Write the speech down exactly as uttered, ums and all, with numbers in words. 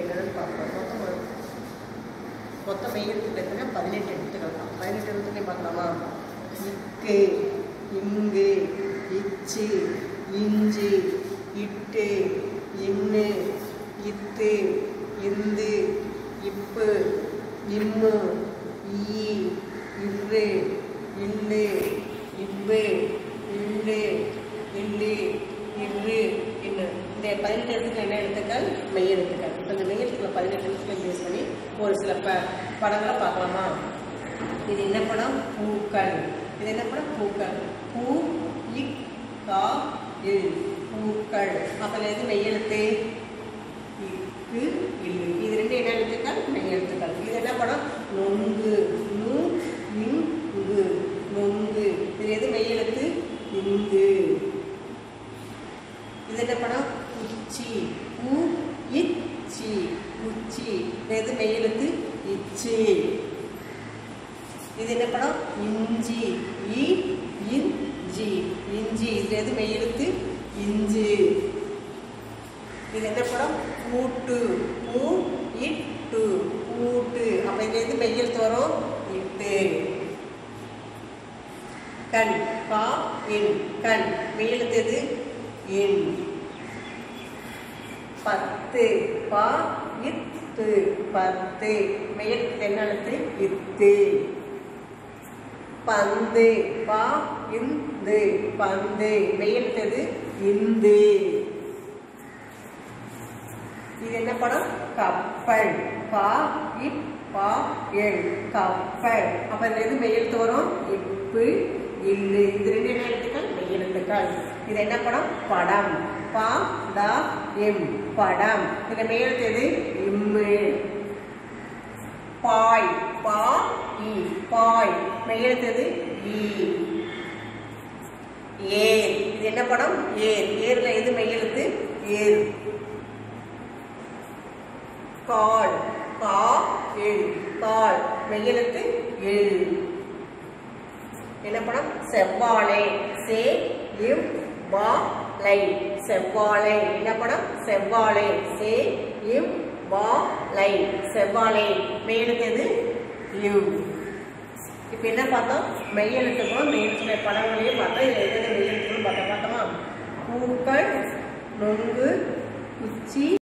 என்னென்னு பார்க்கலாம். மொத்தம் மொத்தம் மெய் எழுத்துக்கள் எத்தனை? பதினெட்டு எழுத்துக்கள் தான். பதினெட்டு எழுத்துக்களையும் பார்க்கலாமா? இக்கு, இங்கு, இச்சு, இஞ்சு, இட்டு, இன்னு, இத்து, இந்து, இப்பு, இம்மு, ஈ, இவ்வு, இல்லு, இவ்வு, இல்லு, இல்லு, இவ்வு, இன்னு. இந்த பதினெட்டு எழுத்துக்கள் என்ன எழுத்துக்கள்? மெய் எழுத்துக்கள். இப்போ இந்த மெய் எழுத்துக்களை பதினெட்டு எழுத்துக்கள் பேஸ் பண்ணி ஒரு சில ப படங்களை பார்க்கலாமா? இது என்ன படம்? பூக்கள். இது என்ன படம்? பூக்கள். பூ, இக், கா, இல், பூக்கள். அப்போ எது மெய் எழுத்து? இக்கு, இல்லு. இது ரெண்டு என்ன எழுத்துக்கள்? மெய் எழுத்துக்கள். இது என்ன படம்? நொங்கு. நு, இங்கு, நொங்கு. இது எது மெய் எழுத்து? இங்கு. இது என்ன படம்? உச்சி. உ, இச்சி, உச்சி. இது எது மெய் எழுத்து? இச்சி. இது என்ன படம்? இஞ்சி. இ, இஞ்சி, இஞ்சி. இது எது மெய் எழுத்து? இஞ்சு. இது என்ன படம்? பூட்டு. பூ, இட்டு, பூட்டு. அப்ப இது எது மெய் எழுத்து வரும்? இட்டு. கண். கா, இன், கண். மெய் எழுத்து எது? இன். பத்து. பா, இத்து, பத்து. மெய் எழுத்து என்ன எழுத்து? இத்து. பந்து. பா, இந்து, பந்து. மெய் எழுத்து எது? இந்து. இது என்ன படம்? கப்பல். கா, இப், பா, எல், கப்பல். அப்ப இதுல எது மெய் எழுத்து வரும்? இப்பு, இல்லு. இது ரெண்டு என்ன எழுத்துக்கள்? மெய் எழுத்துக்கள். இது என்ன படம்? படம். பா, டா, எம், படம். இதுல மெய் எழுத்து எது? இம்மு. பாய். பா, இ, பாய். மெய் எழுத்து எது? ஈ. ஏர். இது என்ன படம்? ஏர். ஏர்ல எது மெய் எழுத்து? ஏர். கால். கா, எல், கால். மெய் எழுத்து? எல். என்ன படம்? செவ்வாழை. சே, இவ், வா, லை. செவ்வாழை. என்ன படம்? செவ்வாழை. சே, இவ், வா, லை. செவ்வாழை. மெய் எழுத்து எது? யூ. இப்போ என்ன பார்த்தோம்? மெய் எழுத்துக்களும் மெய் எழுத்துக்களை படங்களையும் பார்த்தோம். இதில் எது மெய் எழுத்துக்களும் பார்த்தோம். பார்த்தோமா? பூக்கள், நொங்கு, குச்சி,